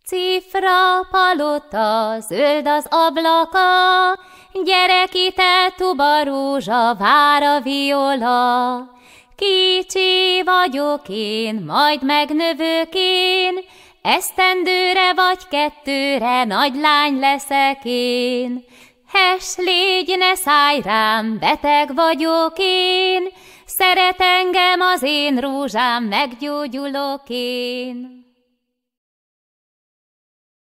Cifra, palota, zöld az ablaka, gyerekite, tuba, rózsa, vár a viola. Kicsi vagyok én, majd megnövök én, esztendőre vagy kettőre nagy lány leszek én. Hes, légy, ne szállj rám, beteg vagyok én, szeret engem az én rózsám, meggyógyulok én.